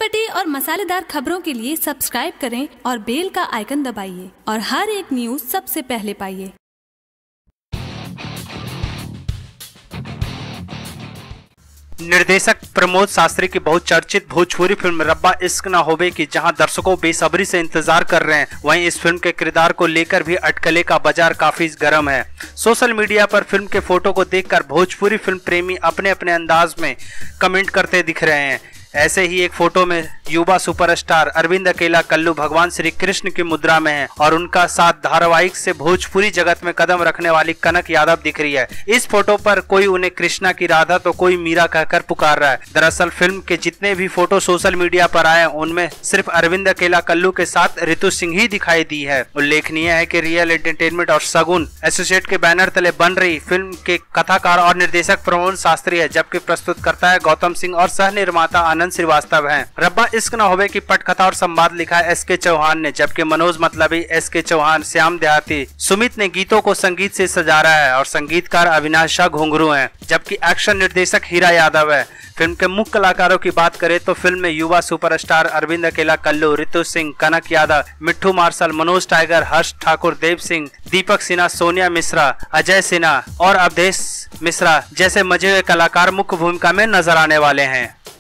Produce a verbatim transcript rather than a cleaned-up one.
चटपटी और मसालेदार खबरों के लिए सब्सक्राइब करें और बेल का आइकन दबाइए और हर एक न्यूज सबसे पहले पाइए। निर्देशक प्रमोद शास्त्री की बहुचर्चित भोजपुरी फिल्म रब्बा इश्क ना होवे की जहां दर्शकों बेसब्री से इंतजार कर रहे हैं, वहीं इस फिल्म के किरदार को लेकर भी अटकले का बाजार काफी गर्म है। सोशल मीडिया पर फिल्म के फोटो को देखकर भोजपुरी फिल्म प्रेमी अपने अपने अंदाज में कमेंट करते दिख रहे हैं। ऐसे ही एक फोटो में युवा सुपरस्टार अरविंद अकेला कल्लू भगवान श्री कृष्ण की मुद्रा में है और उनका साथ धारावाहिक से भोजपुरी जगत में कदम रखने वाली कनक यादव दिख रही है। इस फोटो पर कोई उन्हें कृष्णा की राधा तो कोई मीरा कहकर पुकार रहा है। दरअसल फिल्म के जितने भी फोटो सोशल मीडिया पर आए उनमें सिर्फ अरविंद अकेला कल्लू के साथ ऋतु सिंह ही दिखाई दी है। उल्लेखनीय है कि रियल एंटरटेनमेंट और सगुन एसोसिएट के बैनर तले बन रही फिल्म के कथाकार और निर्देशक प्रमोद शास्त्री है, जबकि प्रस्तुत करता है गौतम सिंह और सह निर्माता आनंद श्रीवास्तव हैं। रब्बा इश्क ना होवे की पटकथा और संवाद लिखा है एस के चौहान ने, जबकि मनोज मतलबी, एस के चौहान, श्याम देहाती, सुमित ने गीतों को संगीत से सजाया है और संगीतकार अविनाश शाह घुंघरू हैं, जबकि एक्शन निर्देशक हीरा यादव है। फिल्म के मुख्य कलाकारों की बात करें तो फिल्म में युवा सुपरस्टार अरविंद अकेला कल्लू, ऋतु सिंह, कनक यादव, मिट्ठू मार्शल, मनोज टाइगर, हर्ष ठाकुर, देव सिंह, दीपक सिन्हा, सोनिया मिश्रा, अजय सिन्हा और अवधेश मिश्रा जैसे मजे हुए कलाकार मुख्य भूमिका में नजर आने वाले हैं।